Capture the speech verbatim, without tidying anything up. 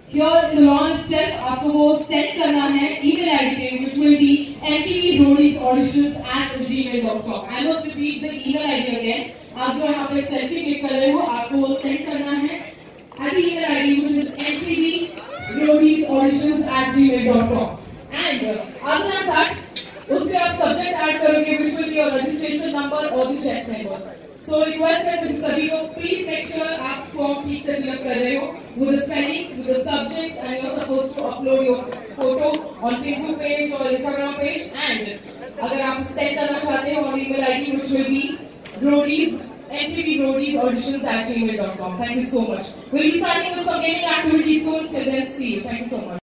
Here in the lawn itself, आपको वो send करना है email I D पे, which will be m t v roadies auditions at gmail dot com. I must repeat the email I D again. आप जो यहाँ पे selfie click कर रहे हो, आपको वो send करना है at the email I D which is m t v roadies auditions at gmail dot com. And uh, other than that, उसके आप subject add करोगे, which will be your registration number or the chest number. So request है कि सभी को please make sure आप form ठीक से fill up कर रहे हो with the spellings, with the subjects, and you're supposed to upload your photo on Facebook page or Instagram page. And अगर आप send करना चाहते हो on email I D which will be roadies m t v roadies auditions at gmail dot com. Thank you so much. We'll be starting with some gaming activities soon. Till then, see you. Thank you so much.